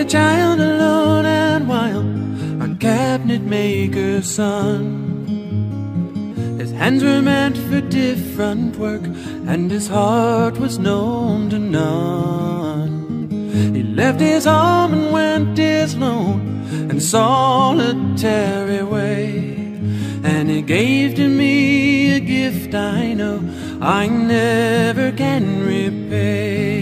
child alone and wild, a cabinet maker's son. His hands were meant for different work, and his heart was known to none. He left his home and went his lone and solitary way, and he gave to me a gift I know I never can repay.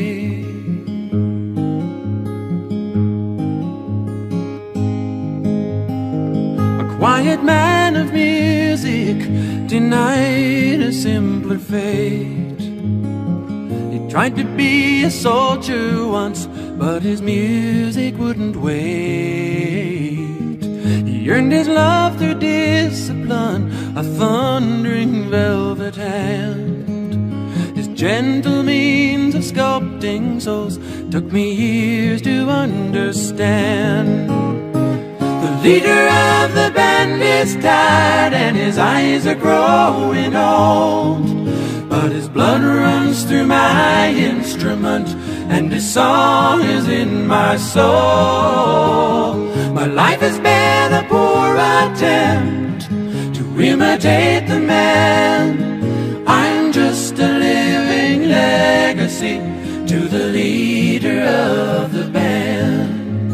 A quiet man of music, denied a simpler fate. He tried to be a soldier once, but his music wouldn't wait. He earned his love through discipline, a thundering velvet hand. His gentle means of sculpting souls took me years to understand. The leader of the band is tired and his eyes are growing old, but his blood runs through my instrument and his song is in my soul. My life has been a poor attempt to imitate the man. I'm just a living legacy to the leader of the band.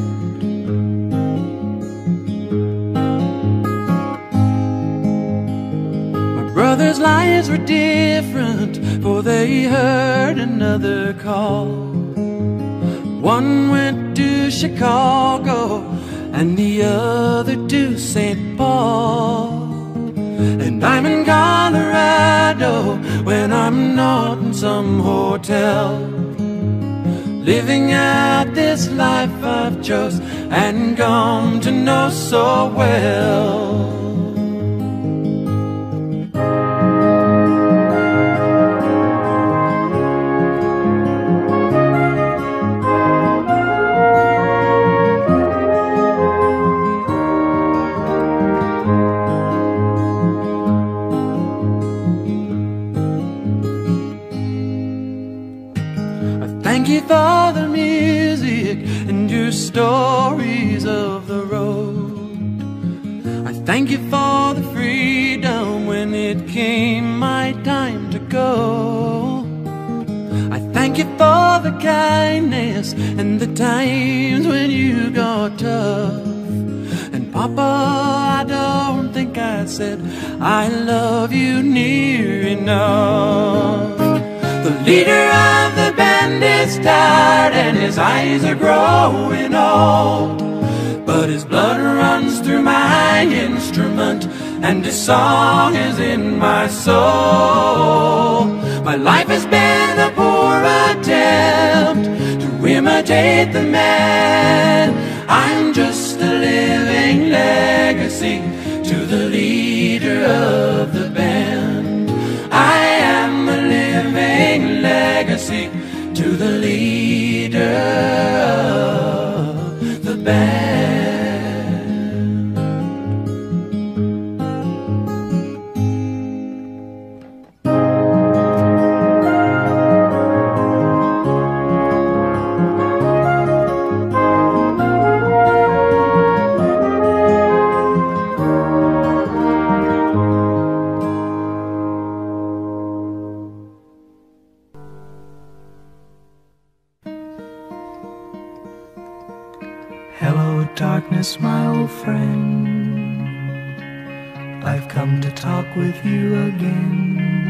My brothers' lives were different, for they heard another call. One went to Chicago and the other to St. Paul. And I'm in Colorado when I'm not in some hotel, living out this life I've chose and come to know so well. Thank you for the music and your stories of the road. I thank you for the freedom when it came my time to go. I thank you for the kindness and the times when you got tough. And Papa, I don't think I said I love you near enough. The leader of the band is tired and his eyes are growing old, but his blood runs through my instrument and his song is in my soul. My life has been a poor attempt to imitate the man. I'm just a living legacy to the leader of the band. I am a living legacy to the leader of the band. Hello, darkness, my old friend. I've come to talk with you again,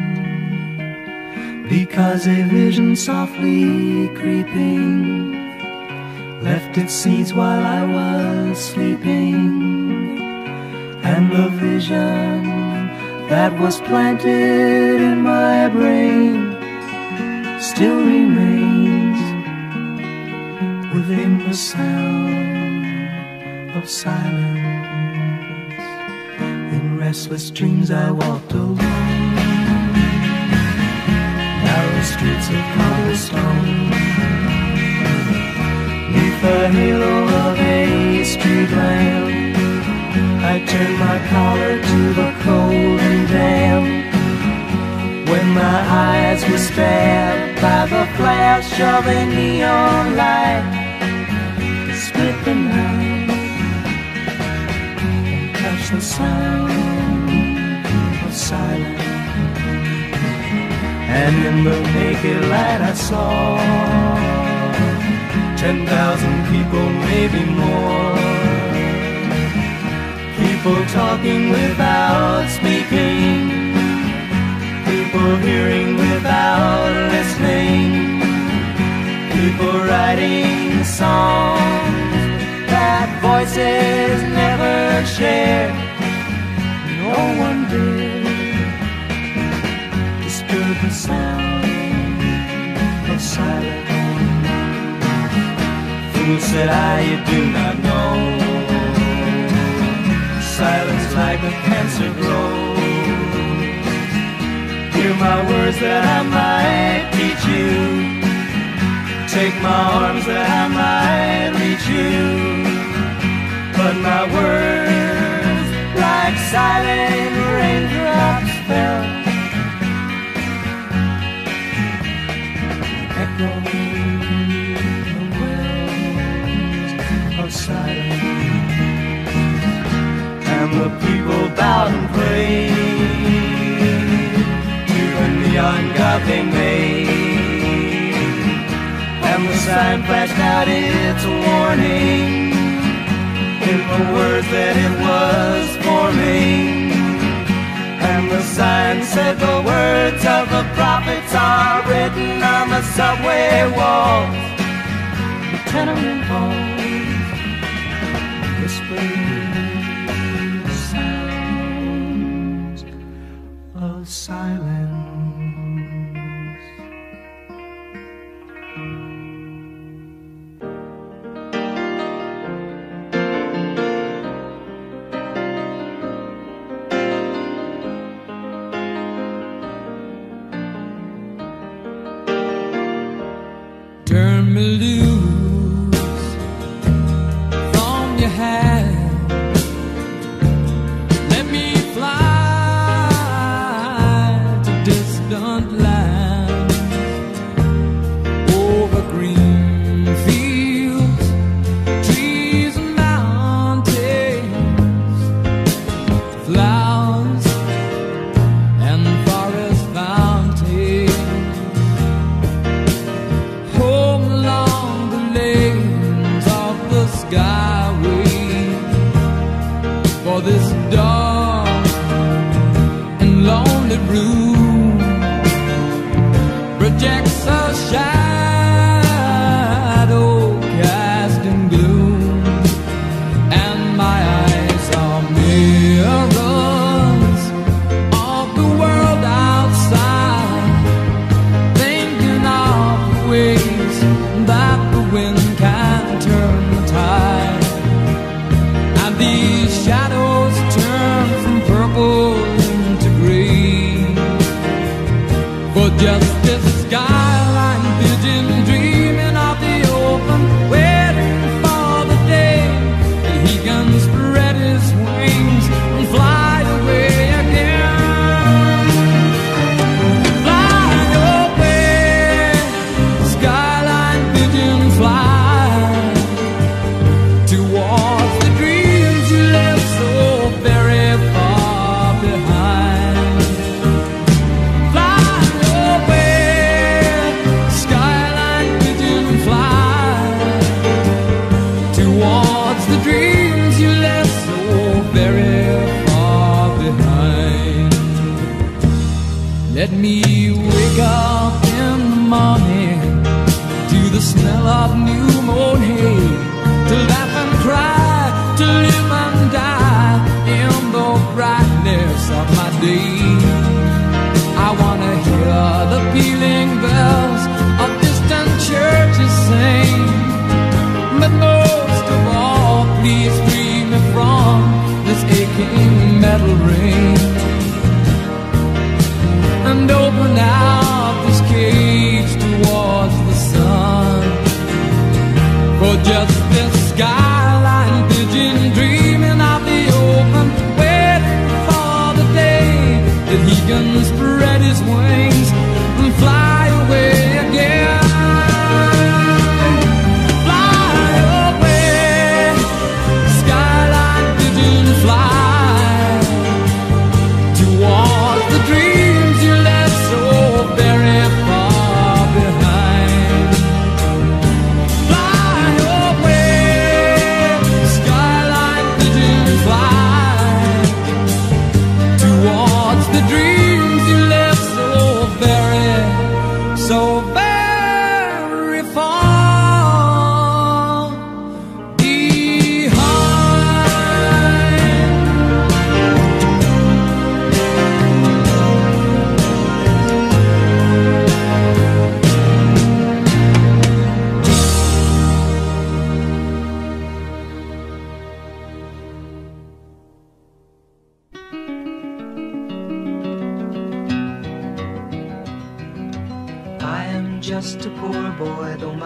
because a vision softly creeping left its seeds while I was sleeping, and the vision that was planted in my brain still remains within the sound of silence. In restless dreams I walked alone, narrow streets of cobblestone, neath the halo of a street lamp. I turned my collar to the cold and damp, when my eyes were stabbed by the flash of a neon light. hit the night and touch the sound of silence. And in the naked light I saw 10,000 people, maybe more. People talking without speaking, people hearing without listening, people writing songs that voices never shared. No one did disturb the sound of silence. Fool, said I, you do not know. Silence like a cancer grows. Hear my words that I might teach you. Take my arms that I might reach you. But my words, like silent raindrops, fell, echoing the wells of silence. And the people bowed and prayed to the neon god they made. And the sign flashed out its warning in the words that it was forming. And the sign said the words of the prophets are written on the subway walls, the tenement halls, whispering sounds of silence. Turn me loose from your hand. Let me fly to distant lands, over green fields, trees and mountains, flowers and forest fountains. Skyway for this dark and lonely room projects a shadow cast in gloom, and my eyes are mirrors of the world outside, thinking of the ways that the wind can turn the tide. These shadows turn from purple into green, for just this skyline pigeon dreaming of the open, waiting for the day that he can spread his wings and fly away again. Fly away, skyline pigeon, fly towards the dreams you left so very far behind. Fly away, skyline pigeon, fly towards the dreams you left so very far behind. Let me wake up in the morning to the smell of new mown hay, to laugh and cry, to live and die in the brightness of my day. I wanna hear the pealing bells of distant churches sing, but most of all, please free me from this aching metal ring, and open out this cage towards the sun, for just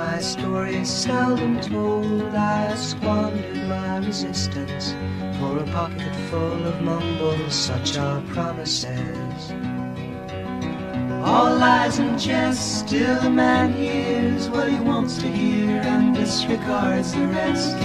my story is seldom told. I squandered my resistance for a pocket full of mumbles, such are promises. All lies and jest, still a man hears what he wants to hear and disregards the rest.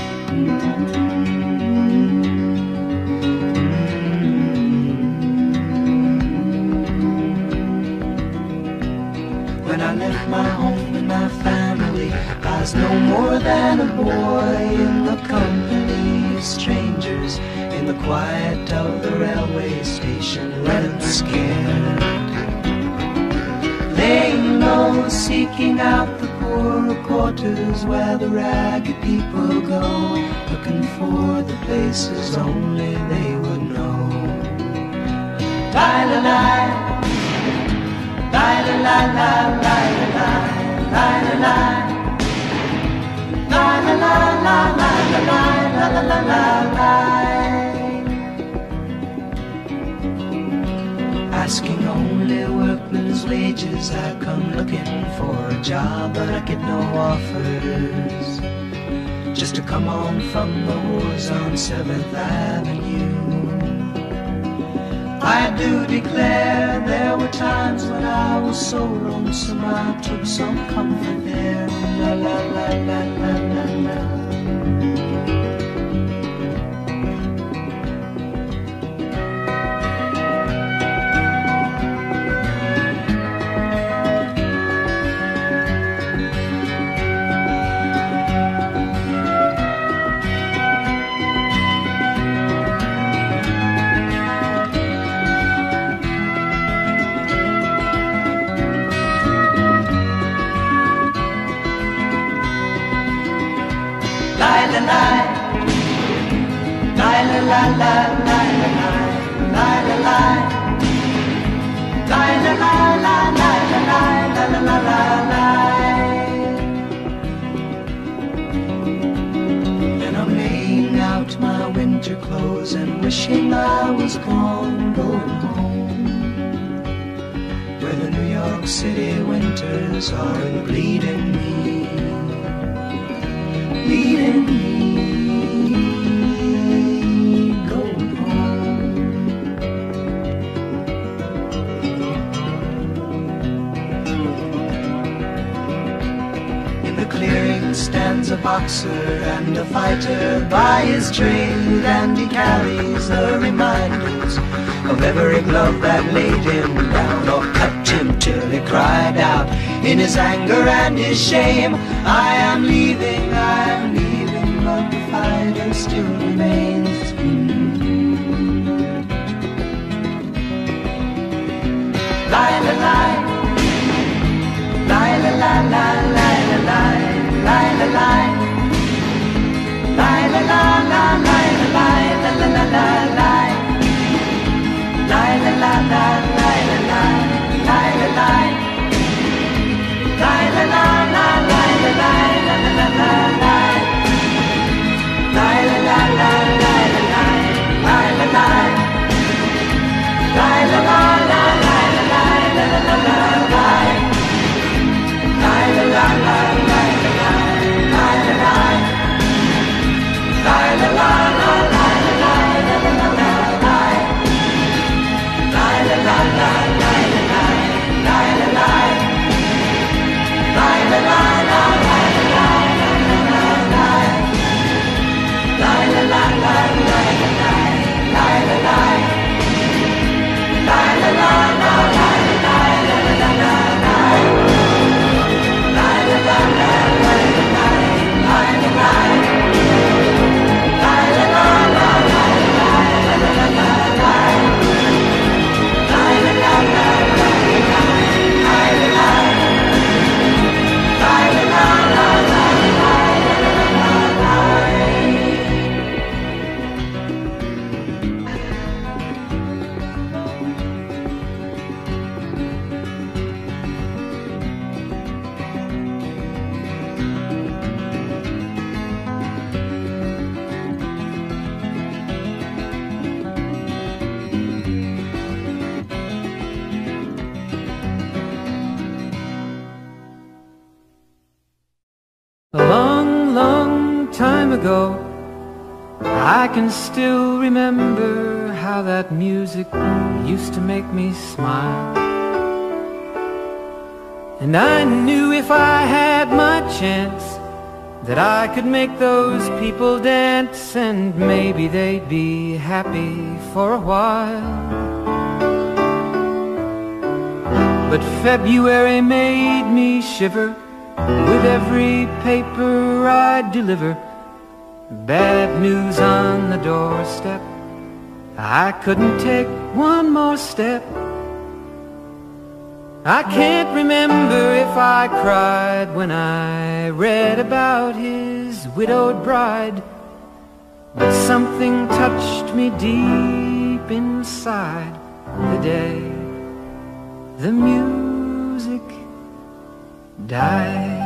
When I left my home and my family, I was no more than a boy in the company of strangers, in the quiet of the railway station, running scared, laying low, seeking out the poorer quarters where the ragged people go, looking for the places only they would know. Lie-la-lie, asking only workmen's wages, I come looking for a job, but I get no offers. Just to come on from the wars on 7th Avenue. I do declare there were times when I was so lonesome I took some comfort there. La la la la la la la. And I'm laying out my winter clothes and wishing I was gone, going home, where the New York City winters are bleeding me, bleeding me. Stands a boxer and a fighter by his trade, and he carries the reminders of every glove that laid him down or cut him till he cried out in his anger and his shame, I am leaving, but the fighter still remains. Lie, la, lie, lie, la, la, lie, lie, la, lie. Lie, la, lie, lie, la, la, la, lie, la, lie, la, la, la, la, lie, lie, la, la, la, lie, la, lie, lie, la, lie, lie, la, la, la, lie, la, lie, la, la, la, la, lie, lie, la, la, la, lie, la, lie, lie, la, lie, lie, la, la, la, lie, la, lie, la, la, la, la, lie, lie, la, la. A long, long time ago, I can still remember how that music used to make me smile. And I knew if I had my chance that I could make those people dance, and maybe they'd be happy for a while. But February made me shiver with every paper I'd deliver. Bad news on the doorstep, I couldn't take one more step. I can't remember if I cried when I read about his widowed bride, but something touched me deep inside the day the music died.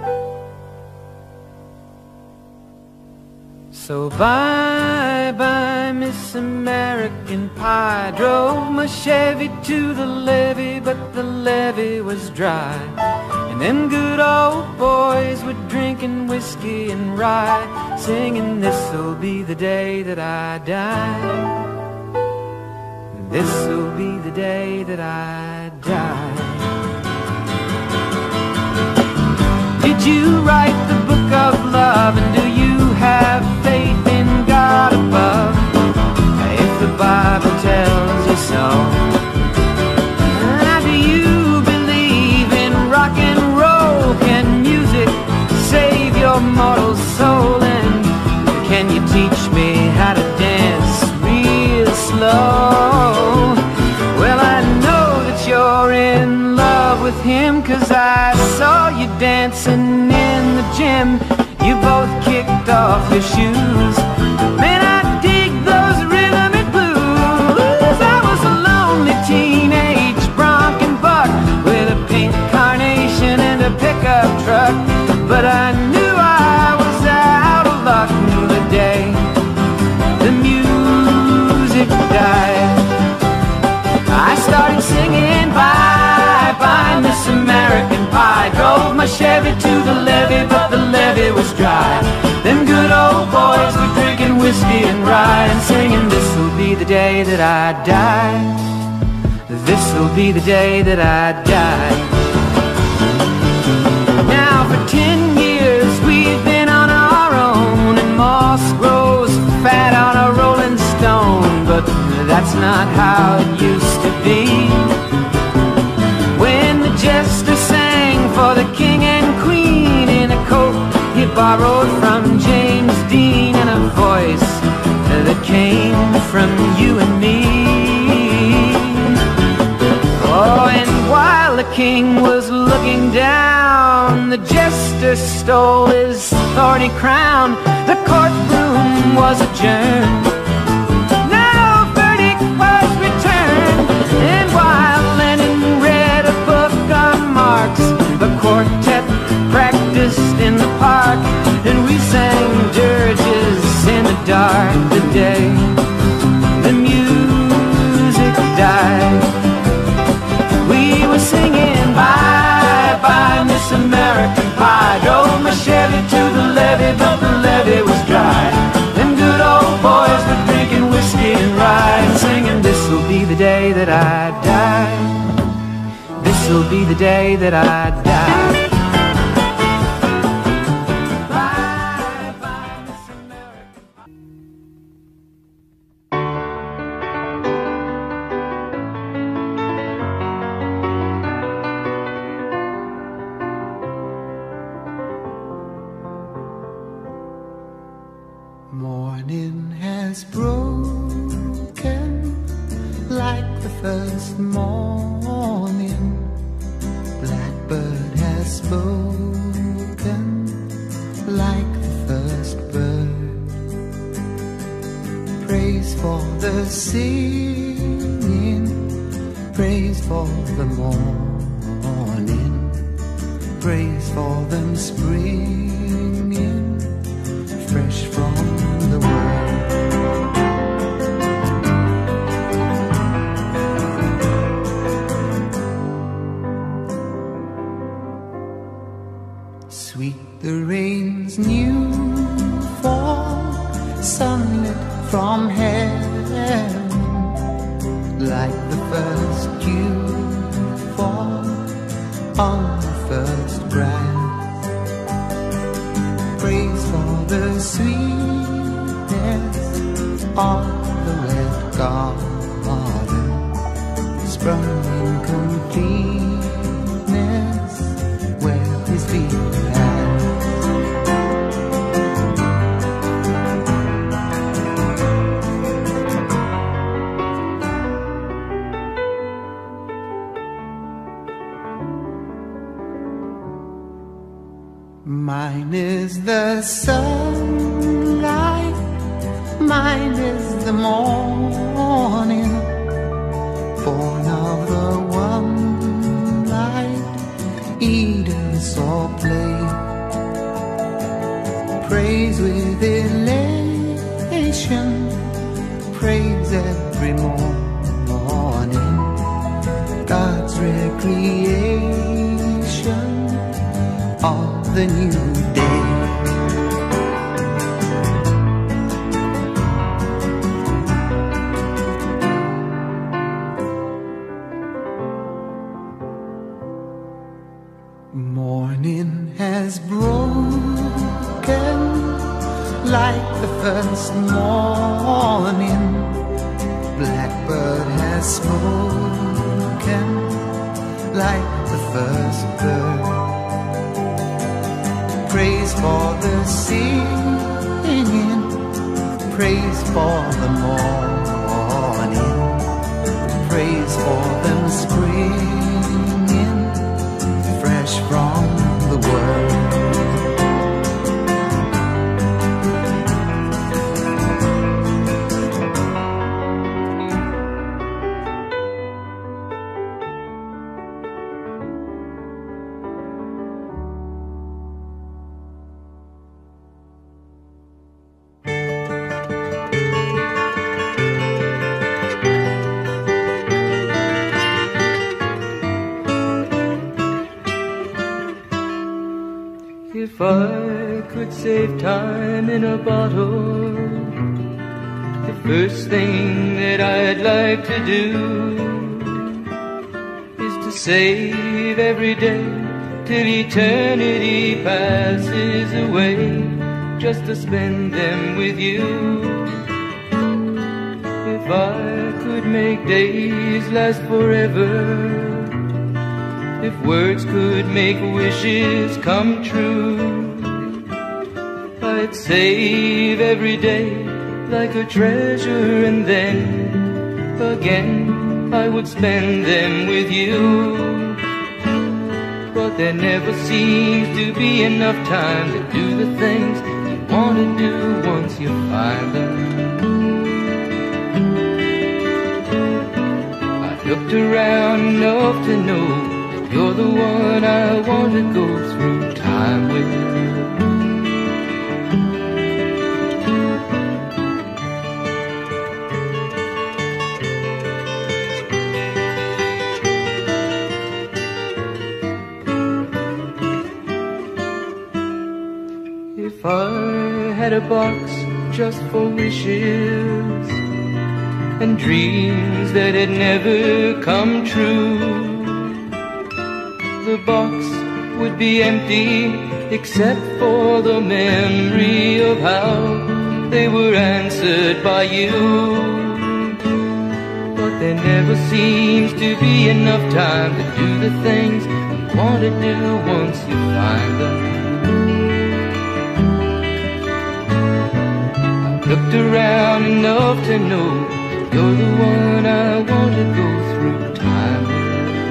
So bye-bye, Miss American Pie. Drove my Chevy to the levee, but the levee was dry. And them good old boys were drinking whiskey and rye, singing, this'll be the day that I die. This'll be the day that I die. Did you write the book of love, and do you have faith in God above? If the Bible tells you so. Do you believe in rock and roll? Can music save your mortal soul? And can you teach me how to dance real slow? Well, I know that you're in love with him, 'cause I saw you dancing in the gym. You both kicked off your shoes. Man, I dig those rhythm and blues. I was a lonely teenage bronc and buck with a pink carnation and a pickup truck, but I knew I was out of luck the day the music died. I started singing bye-bye, Miss American Pie. Drove my Chevy to the levee, but the levee was dry. Them good old boys were drinking whiskey and rye, and singing, this'll be the day that I die. This'll be the day that I die. Now for 10 years we've been on our own, and moss grows fat on a rolling stone, but that's not how it used to be. When the jester sang for the king and queen in a coat he borrowed from James Dean, and a voice that came from you and me. Oh, and while the king was looking down, the jester stole his thorny crown. The courtroom was adjourned. No verdict was returned. And while Lennon read a book on Marx, the quartet practiced in the park, and we sang dirges in the dark the day the music died. We were singing bye-bye, Miss American Pie. Drove my Chevy to the levee, but the levee was dry. Them good old boys were drinking whiskey and rye, and singing, this'll be the day that I die. This'll be the day that I die. Morning has broken like the first morning. Blackbird has spoken like the first bird. Praise for the singing, praise for the morning, praise for them springing fresh from the world. Sweet the rain's new fall, sunlit from heaven, like the first dew fall on the first grass. Praise for the sweetness of the wet garden, sprung in completeness where his feet had. Mine is the sunlight, mine is the morning, born of the one light Eden saw play. Praise with elation, praise every morning, God's recreation of the new day. Morning has broken like the first morning, blackbird has spoken like the first bird. Praise for the singing, praise for the morning, praise for them springing fresh from the world. If I could save time in a bottle, the first thing that I'd like to do is to save every day till eternity passes away, just to spend them with you. If I could make days last forever, if words could make wishes come true, I'd save every day like a treasure, and then again I would spend them with you. But there never seems to be enough time to do the things you want to do once you find them. I've looked around enough to know you're the one I want to go through time with. If I had a box just for wishes and dreams that had never come true, the box would be empty except for the memory of how they were answered by you. But there never seems to be enough time to do the things you want to do once you find them. I've looked around enough to know you're the one I want to go through time with.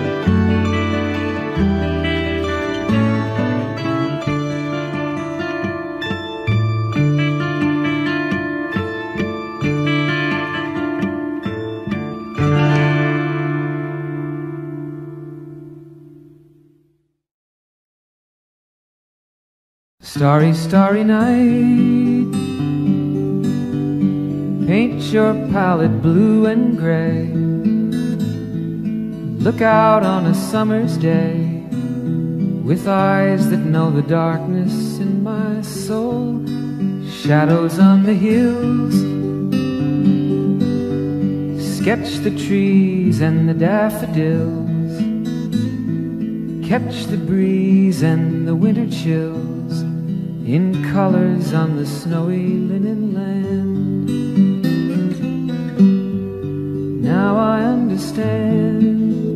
Starry, starry night, paint your palette blue and gray. Look out on a summer's day with eyes that know the darkness in my soul. Shadows on the hills, sketch the trees and the daffodils, catch the breeze and the winter chills in colors on the snowy linen land. Now I understand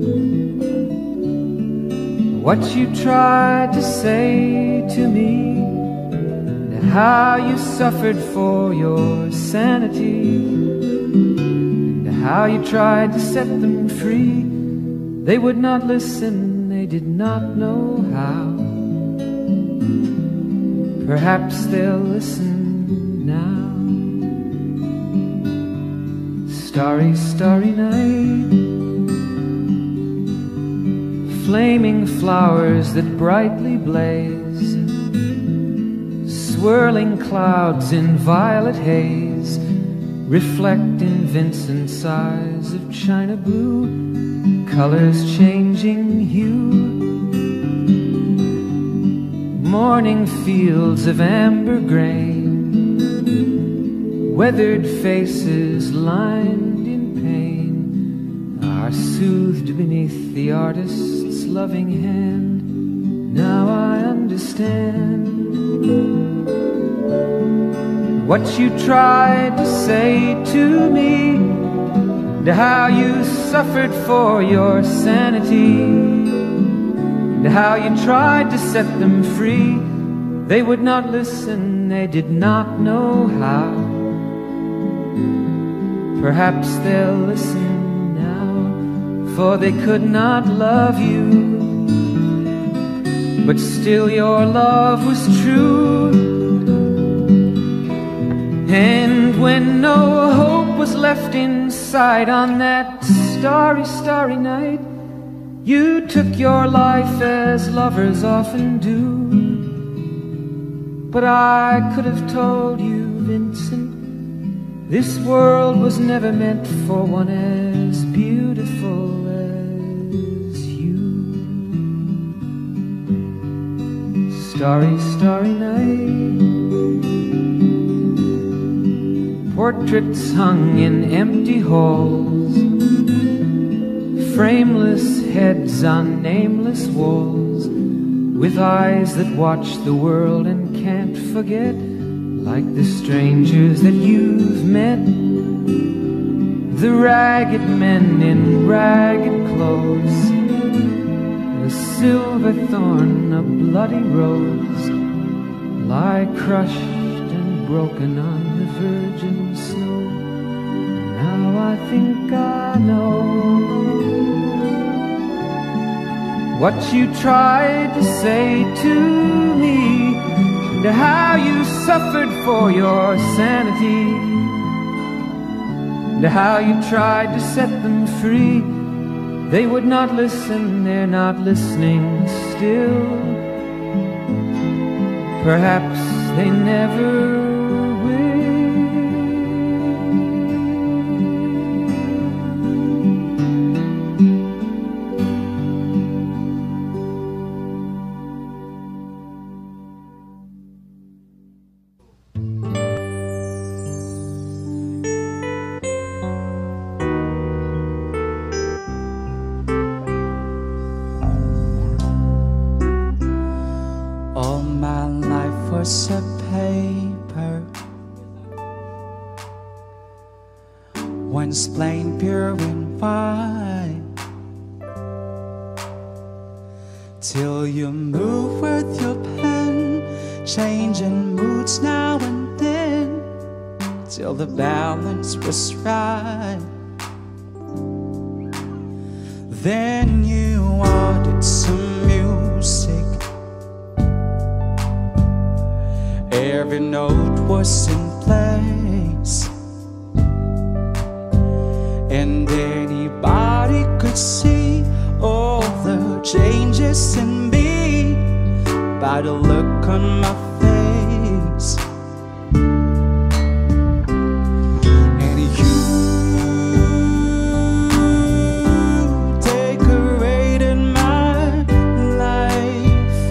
what you tried to say to me, and how you suffered for your sanity, and how you tried to set them free. They would not listen, they did not know how. Perhaps they'll listen now. Starry, starry night, flaming flowers that brightly blaze, swirling clouds in violet haze, reflect in Vincent's eyes of china blue, colors changing hue. Morning fields of amber grain, weathered faces lined in pain, are soothed beneath the artist's loving hand. Now I understand what you tried to say to me, and how you suffered for your sanity, and how you tried to set them free. They would not listen, they did not know how. Perhaps they'll listen now, for they could not love you, but still your love was true. And when no hope was left inside on that starry, starry night, you took your life as lovers often do. But I could have told you, Vincent, this world was never meant for one as beautiful as you. Starry, starry night, portraits hung in empty halls, frameless heads on nameless walls, with eyes that watch the world and can't forget, like the strangers that you've met, the ragged men in ragged clothes, a silver thorn, a bloody rose, lie crushed and broken on the virgin snow. Now I think I know what you tried to say to me, and how you suffered for your sanity, and how you tried to set them free. They would not listen, they're not listening still. Perhaps they never a paper, once plain, pure and white, till you move with your pen, changing moods now and then, till the balance was right. Then you wanted some music, every note was in place, and anybody could see all the changes in me by the look on my face. And you decorated my life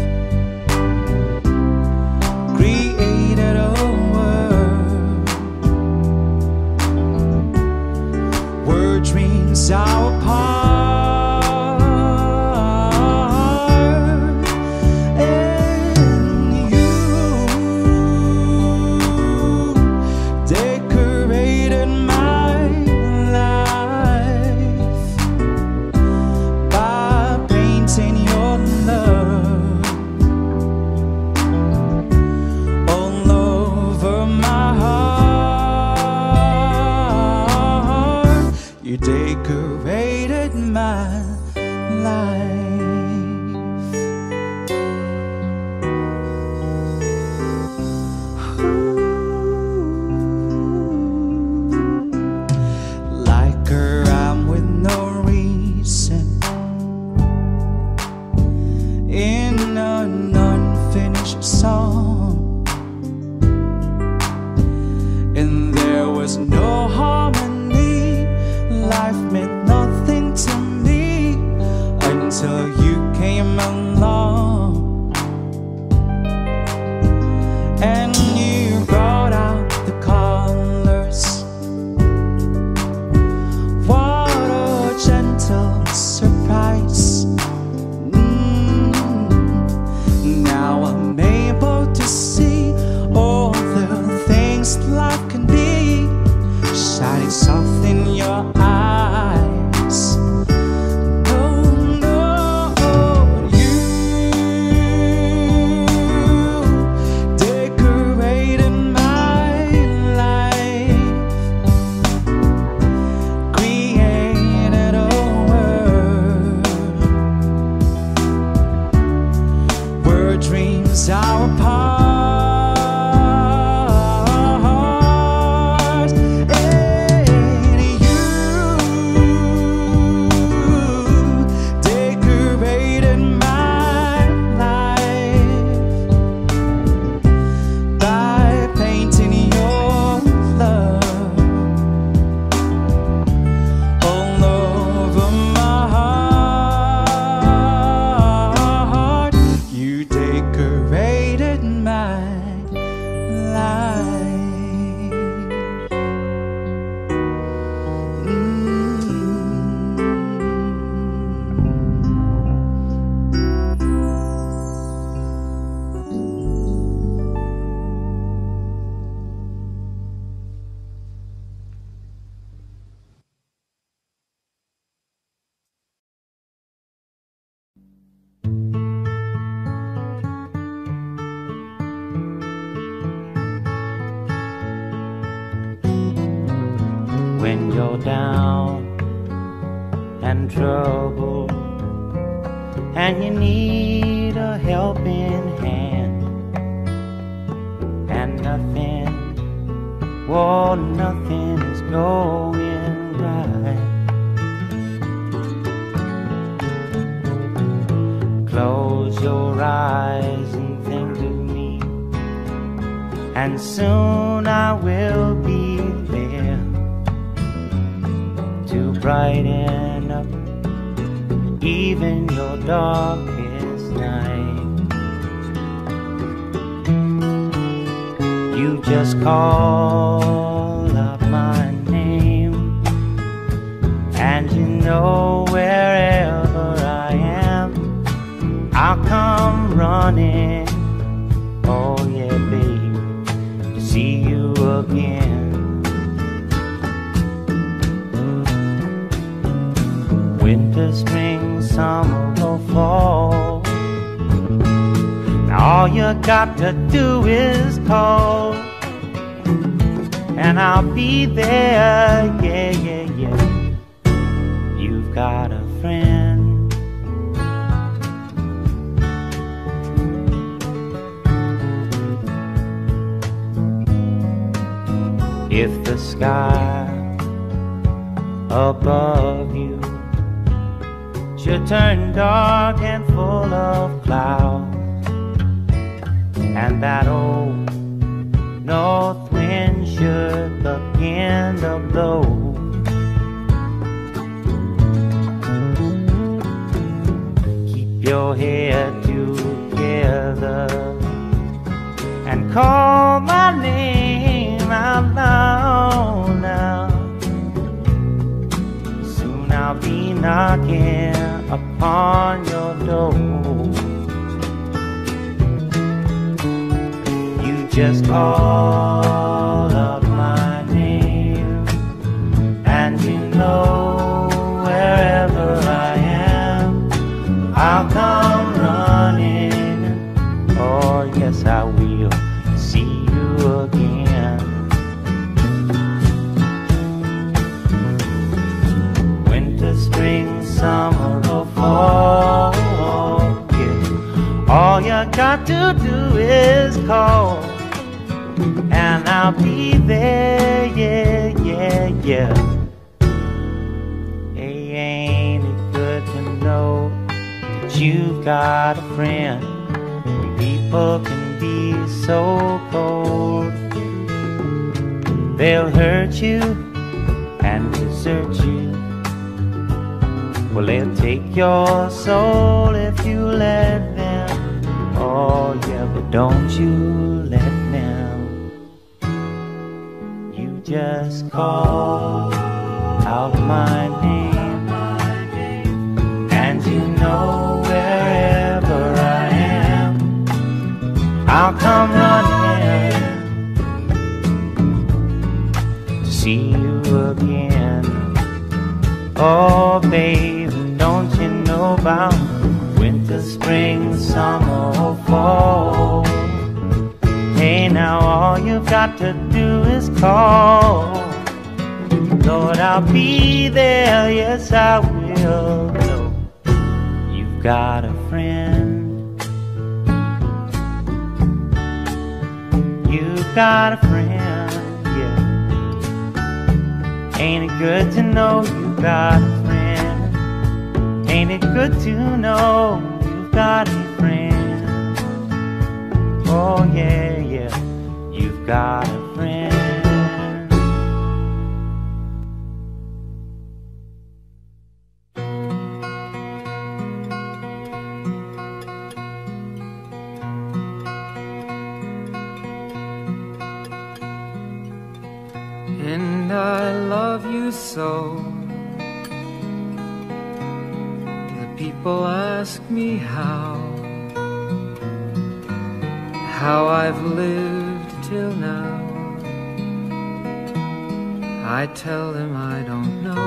When you're down and troubled and you need a helping hand, and nothing is going right. Close your eyes and think of me, and soon I will be there to brighten up even your darkest night. You just call out my name, and you know wherever I am, I'll come running. Oh yeah, baby, to see you again. Winter, spring, summer, or fall, all you got to do is call, and I'll be there, yeah, yeah, yeah. You've got a friend. If the sky above you should turn dark and full of clouds, and that old north wind should begin to blow, keep your head together and call my name out loud now. Soon I'll be knocking upon your door. Just call out my name, and you know wherever I am, I'll come running. Oh yes, I will see you again. Winter, spring, summer, or fall, yeah. All you got to do is call, and I'll be there, yeah, yeah, yeah. Hey, ain't it good to know that you've got a friend when people can be so cold? They'll hurt you and desert you. Well, they'll take your soul if you let them. Oh yeah, but don't you let them. Just call out my name, and you know wherever I am, I'll come running to see you again. Oh baby, don't you know about winter, spring, summer, or fall? Hey, now all you've got to do is call. Lord, I'll be there, yes I will. No, you've got a friend. You've got a friend, yeah. Ain't it good to know you've got a friend? Ain't it good to know you've got a friend? Oh yeah, yeah, you've got a friend. and I love you so. The people ask me how I've lived till now. I tell them I don't know.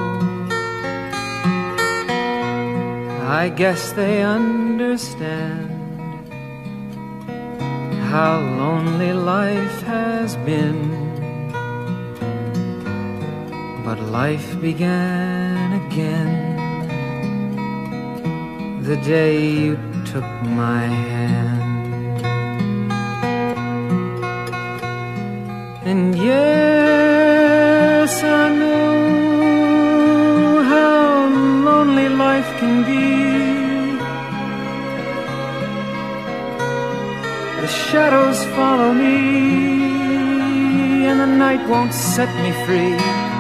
I guess they understand how lonely life has been. But life began again the day you took my hand. And yes, I know how lonely life can be. The shadows follow me, and the night won't set me free.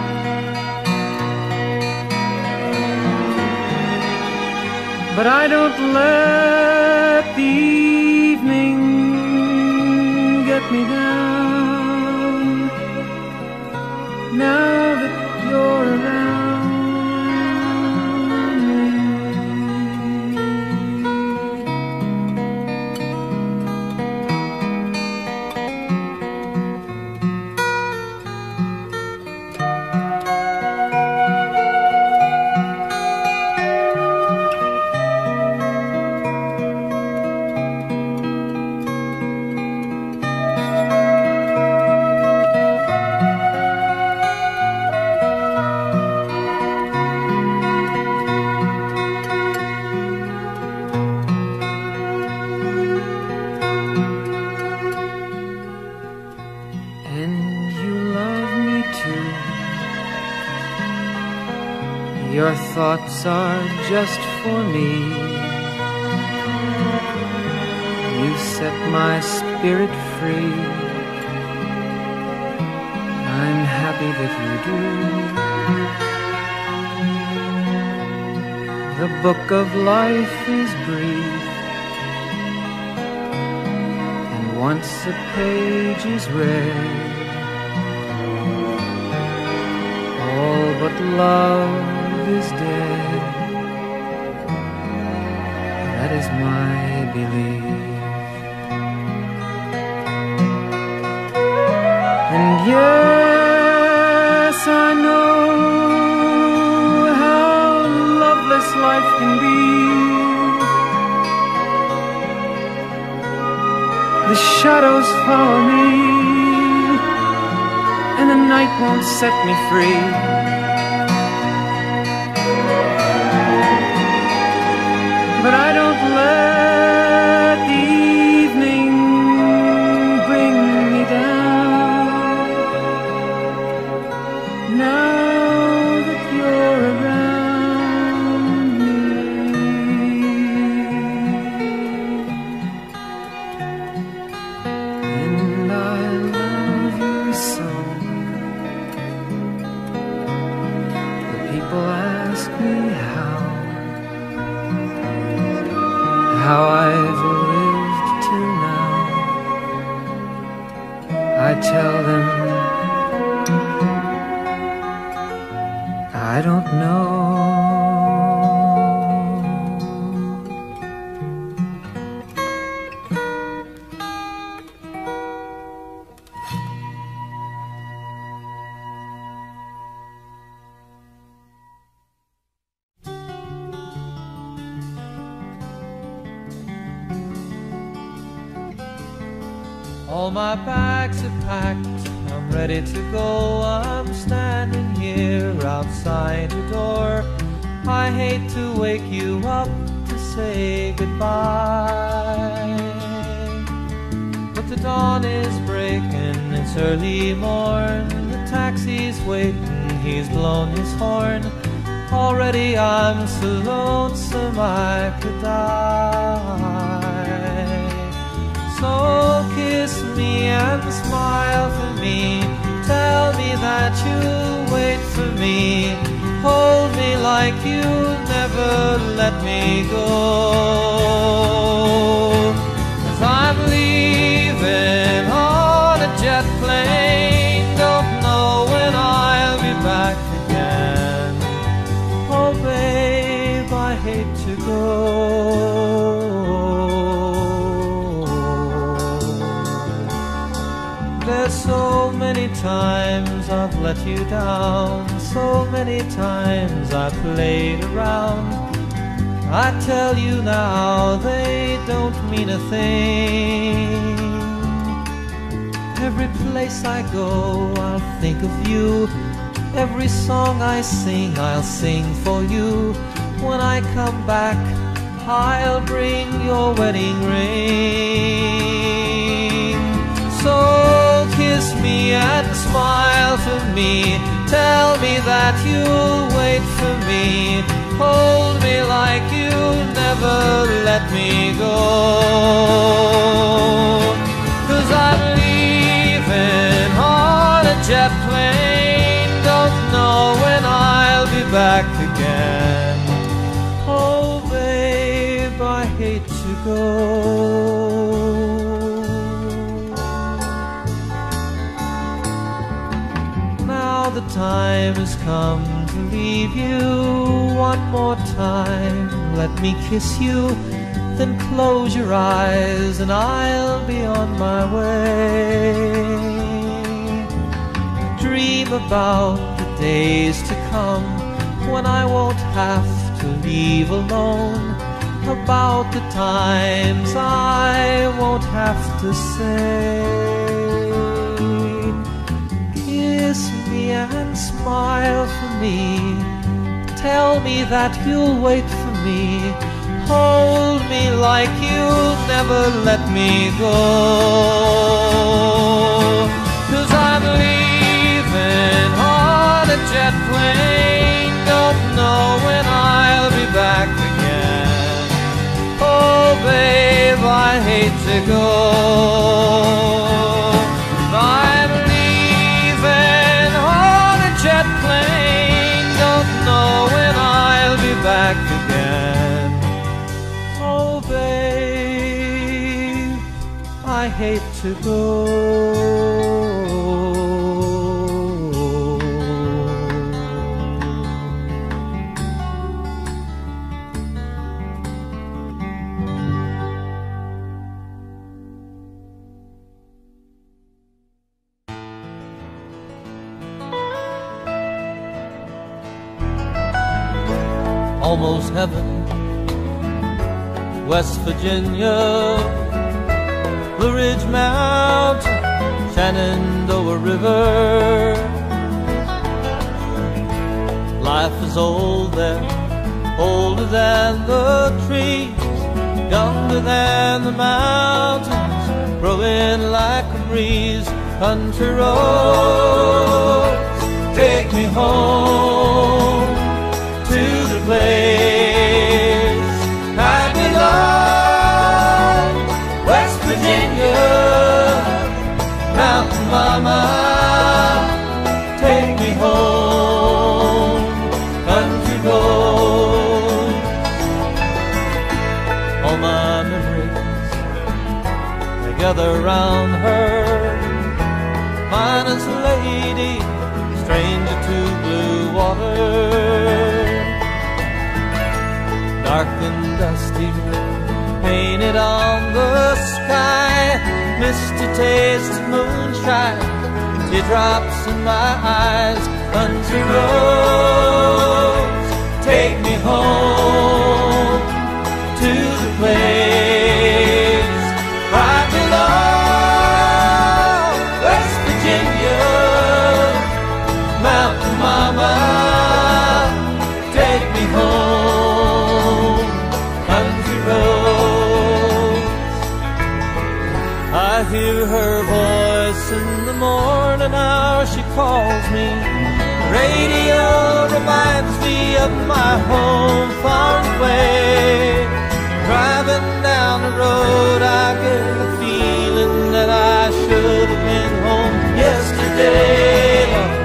But I don't let the evening get me down. Now that you're around me. Your thoughts are just for me. You set my spirit free. I'm happy that you do. The book of life is brief, and once a page is read, all but love is dead. That is my belief. And yes, I know how loveless life can be. The shadows follow me, and the night won't set me free. But I don't let the evening bring me down. Now that you're around me. And I love you so. The people ask me how I've lived till now. I tell them I don't know. All my bags are packed, I'm ready to go. I'm standing here outside your door. I hate to wake you up to say goodbye, but the dawn is breaking, it's early morn. The taxi's waiting, he's blown his horn. Already I'm so lonesome I could die. So kiss me and smile for me. Tell me that you'll wait for me. Hold me like you'll never let me go. 'Cause I'm leaving on a jet plane. Don't know when There's so many times I've let you down, so many times I played around. I tell you now, they don't mean a thing. Every place I go, I'll think of you. Every song I sing, I'll sing for you. When I come back, I'll bring your wedding ring. So kiss me and smile for me. Tell me that you'll wait for me. Hold me like you'll never let me go. 'Cause I'm leaving on a jet plane. Don't know when I'll be back again. Oh babe, I hate to go. Now the time has come to leave you. One more time, let me kiss you. Then close your eyes and I'll be on my way. Dream about the days to come when I won't have to leave alone. About the times I won't have to say. Kiss me and smile for me. Tell me that you'll wait for me. Hold me like you'll never let me go. 'Cause I'm leaving on a jet plane. Don't know when I'll be back again. Oh babe, I hate to go. I'm leaving on a jet plane. Don't know when I'll be back again. Oh babe, I hate to go. Almost heaven, West Virginia, Blue Ridge Mountain, Shenandoah River. Life is old there, older than the trees, younger than the mountains, growing like a breeze. Country roads, take me home to the place I belong. West Virginia, Mountain Mama, take me home. Country roads, all my memories, they gather round her. Finest lady, stranger to blue water. Dark and dusty, painted on the sky. Misty taste of moonshine, teardrops in my eyes. Country roads, take me home to the place I belong. West Virginia, Mountain Mama, take me home. Country roads, I hear her voice in the morning hour. She calls me. Radio reminds me of my home far away. Driving down the road, I get the feeling that I should have been home yesterday, Lord,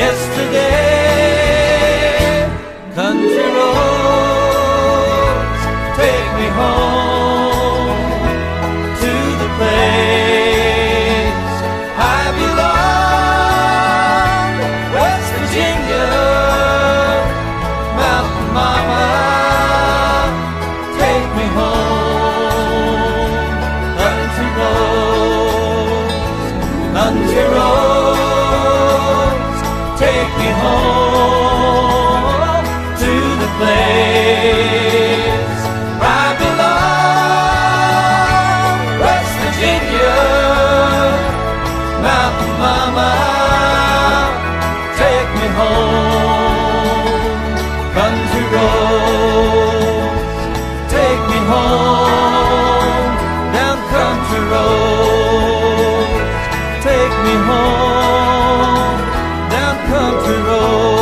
yesterday. Country roads, take me home to the place I belong. West Virginia, Mountain Mama, take me home. Country country roads take me home to the place where I belong, West Virginia, Mountain Mama, take me home. Country roads take me home, down country roads take me home, down country roads.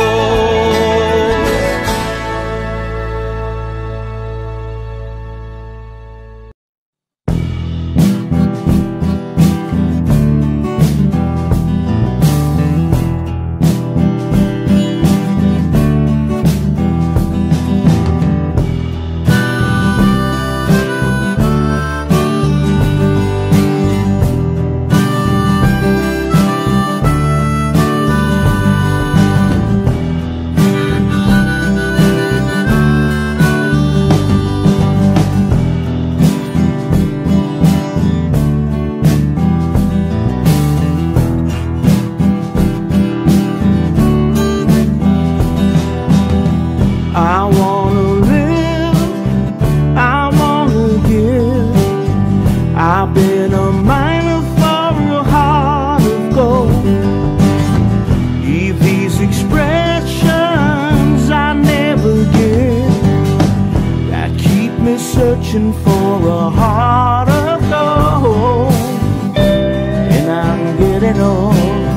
Searching for a heart of gold, and I'm getting old.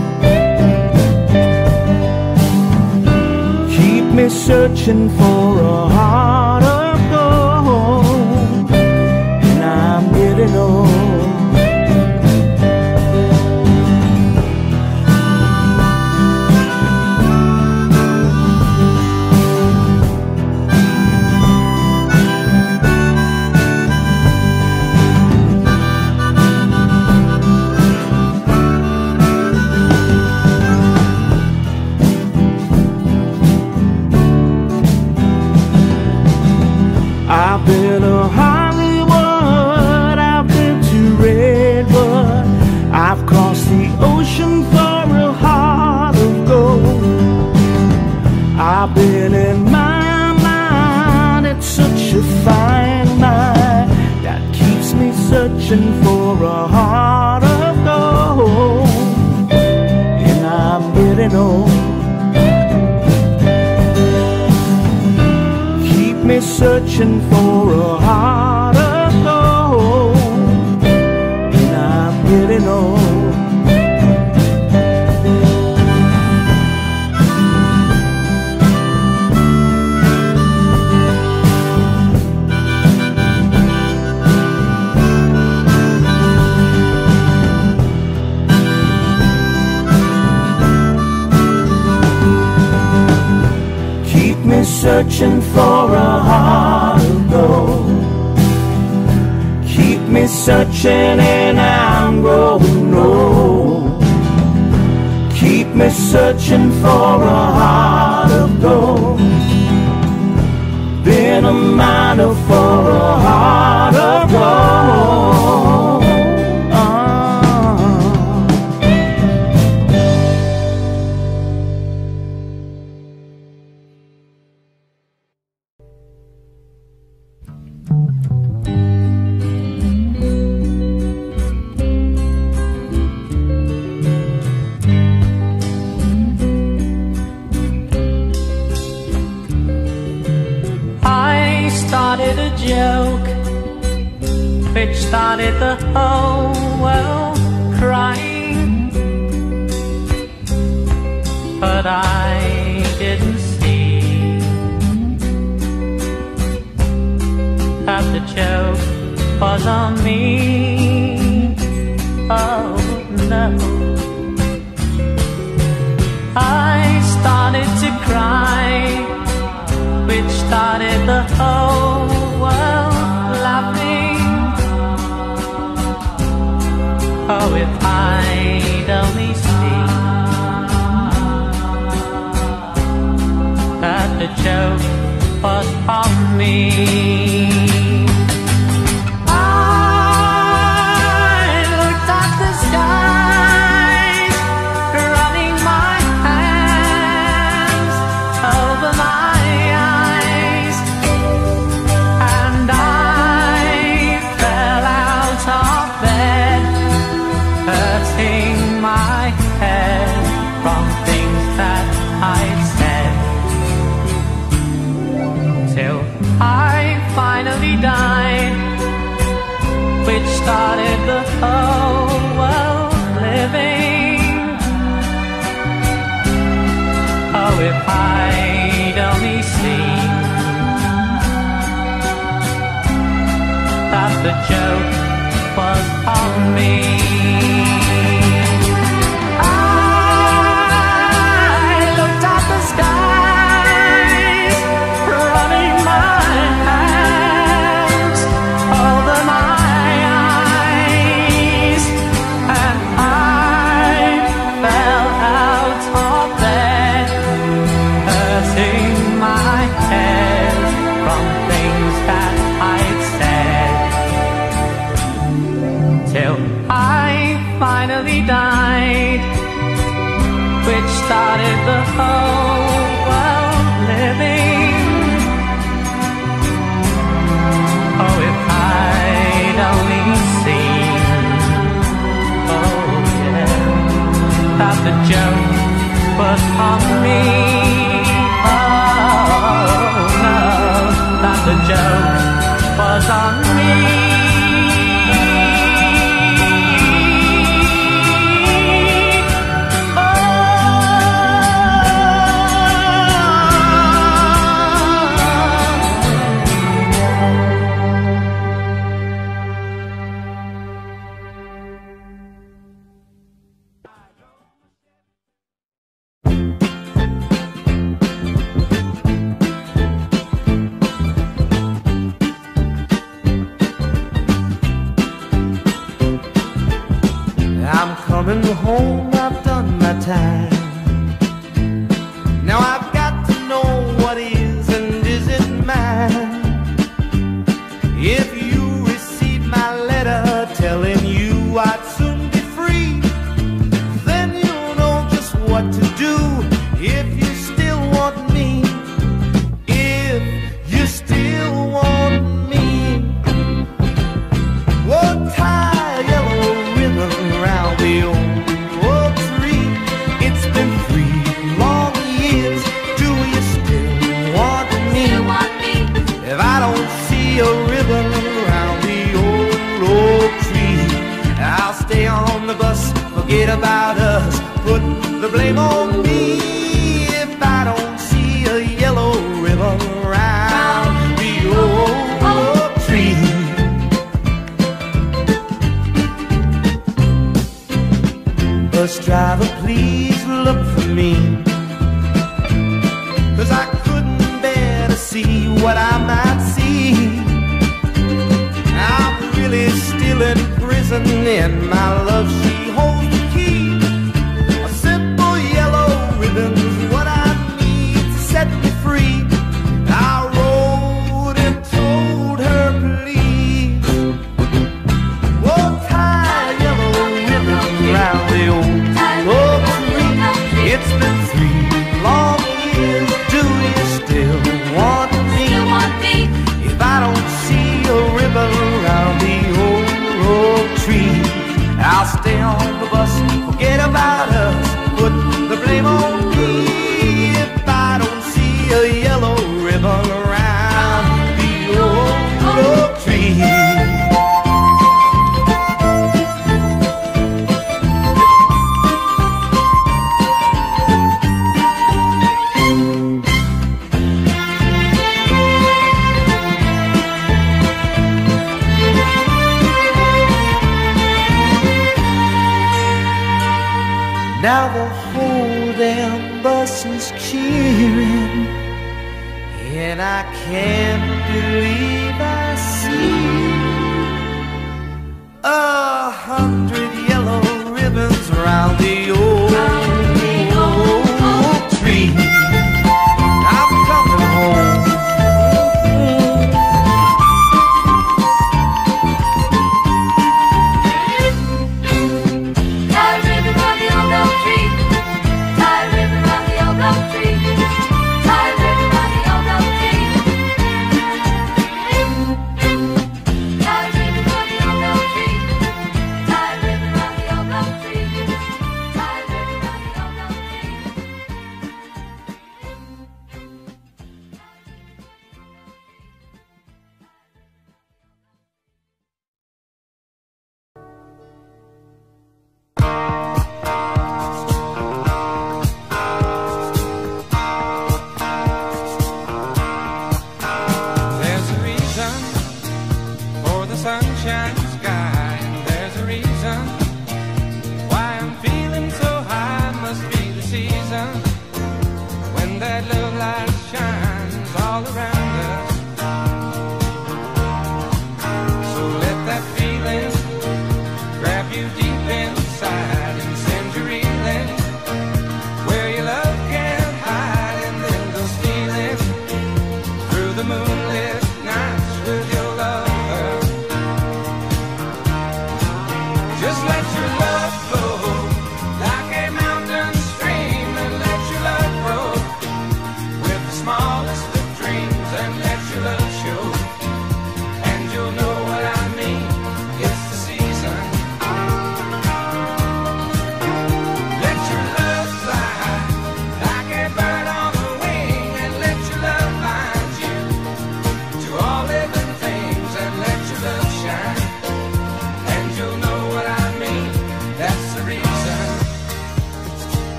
Keep me searching for a heart of gold, and I'm getting old. I've been to Hollywood, I've been to Redwood, I've crossed the ocean for a heart of gold. I've been in my mind, it's such a fine mind that keeps me searching for a heart of gold, and I'm getting old. Me searching for a heart of gold, and I'm getting old. Keep me searching for a heart of gold. Keep me searching and I'm growing old. Keep me searching for a heart of gold. Been a miner for a heart of gold. Joke which started the whole world crying, but I didn't see that the joke was on me. Oh no, I started to cry, which started the whole world laughing. Oh, if I'd only seen that the joke was on me. I looked at the sky, started the whole world living. Oh, if I'd only seen, oh yeah, that the joke was on me. Oh no, that the joke was on me. I'm coming home, I've done my time. Now I've got to know what is and isn't mine. If you receive my letter telling you I'd soon be free, then you'll know just what to do if you still want me. If you still want me, oh, tie a yellow ribbon around the old tree. It's been 3 long years. Do you still want me? If I don't see a ribbon around the old tree, I'll stay on the bus, forget about us, put the blame on me. If I don't see a yellow ribbon around the old tree. Bus driver, please look for me, 'cause I couldn't bear to see what I might see. I'm really still in prison, and my love, she holds the key. A simple yellow ribbon's what I need to set me free. I wrote and told her, please, oh, tie a yellow ribbon around the old tree. It's been 3 long years. Do you still want me? If I don't see a ribbon around the old tree, I'll stay on the bus, forget about us, put the blame on me. If I don't see a yellow ribbon around the old tree. Now the whole damn bus is cheering, and I can't believe I see 100 yellow ribbons around the old tree. I'm coming home.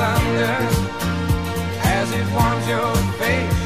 thunder as it warms your face.